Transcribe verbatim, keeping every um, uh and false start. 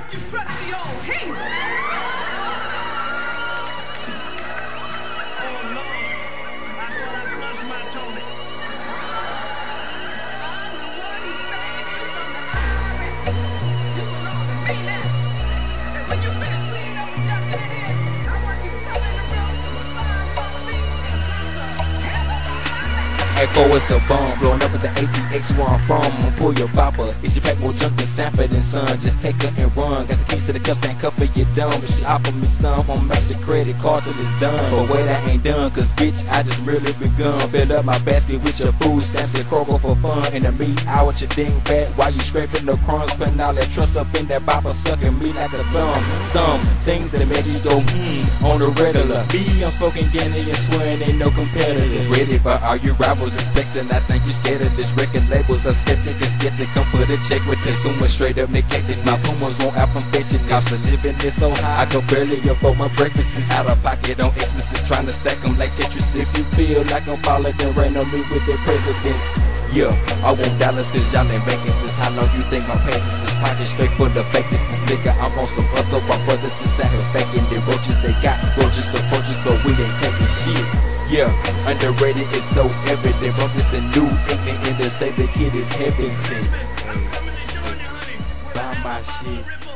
you crusty old heathen. Oh, Lord. I thought I flushed my toilet. I'm the one who saved you from the I R S. You belong to me now. And when you finish cleaning up the dust in here, I want you to come in the room, massage my feet, and drop the heavens on my lap. Echo is the bomb, blowing up at the A T X where I'm from. I'ma pull your bopper. Is your pack more junk than Sanford and Son? Just take her and run. Got the keys to the cuffs and cuff of your dumb. If she offer me some, I'ma match the credit card till it's done. But wait, I ain't done, cause bitch, I just really begun. Fill up my basket with your food stamps and Kroger for fun. In the meat hour, your ding back while you scraping the crumbs. Putting all that trust up in that bopper, sucking me like a thumb. Some things that make you go hmm on the regular. Me, I'm smoking Danny and swearing ain't no competitor. Ready for all your rivals, expecting I think you scared of this record labels. A skeptic and skeptic, come put a check with consumer straight up neglected. My Pumas won't out from fetching. Cost of living is so high, I go barely afford my breakfast. Out of pocket on Xmas, trying to stack them like Tetris. If you feel like I'm falling, then rain on me with the presidents. Yeah, I want dollars cause y'all ain't vacancies. How long you think my patience is? Pocket straight full of vacancies. Nigga, I'm on some other. My brothers just out here faking the roaches. They got roaches approaches, but we ain't taking shit. Yeah, underrated is so evident. Bro, this a new ignorant to say the kid is heaven sent. I'm coming to join you, honey. Buy my shit.